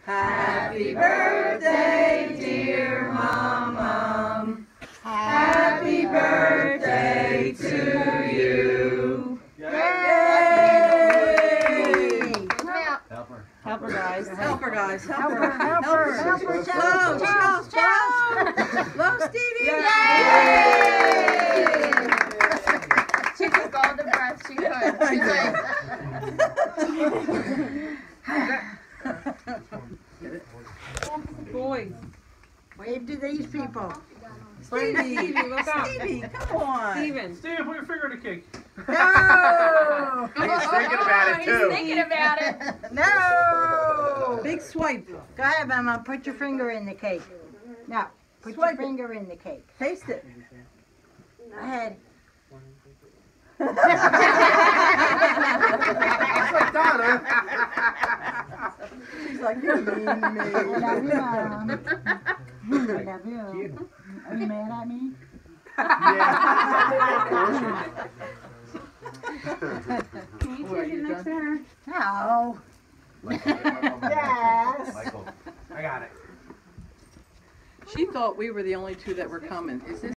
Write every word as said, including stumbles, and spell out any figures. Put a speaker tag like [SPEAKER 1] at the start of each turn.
[SPEAKER 1] Happy birthday, dear Mom. Happy birthday to you. Yay!
[SPEAKER 2] Help her.
[SPEAKER 1] Help her, guys. Help her, guys. Help
[SPEAKER 3] Help
[SPEAKER 1] her.
[SPEAKER 3] her, help her, help her.
[SPEAKER 1] Blow,
[SPEAKER 3] Charles,
[SPEAKER 1] Charles, Charles. Blow, Stevie.
[SPEAKER 3] Yay!
[SPEAKER 4] She took all the breath she could. She's like,
[SPEAKER 1] Boy.
[SPEAKER 3] Wave to these people.
[SPEAKER 1] Stevie,
[SPEAKER 5] Stevie, look up.
[SPEAKER 1] Stevie, come on.
[SPEAKER 5] Steven.
[SPEAKER 6] Steven, put your finger in the cake.
[SPEAKER 3] No!
[SPEAKER 2] He's thinking about it
[SPEAKER 4] he's
[SPEAKER 2] too.
[SPEAKER 4] thinking about it.
[SPEAKER 3] No!
[SPEAKER 1] Big swipe.
[SPEAKER 3] Go ahead, Mama. Put your finger in the cake. No. Put
[SPEAKER 1] Swipe it.
[SPEAKER 3] your finger in the cake.
[SPEAKER 1] Taste it.
[SPEAKER 3] Go ahead.
[SPEAKER 2] That's like Donna.
[SPEAKER 1] She's like, you're mean to
[SPEAKER 3] I
[SPEAKER 1] me.
[SPEAKER 3] love you, Mom. I love you. Are you mad at me?
[SPEAKER 4] Can you take it next to her?
[SPEAKER 3] No. Yes.
[SPEAKER 2] Michael, I got it.
[SPEAKER 1] She thought we were the only two that were coming. Is this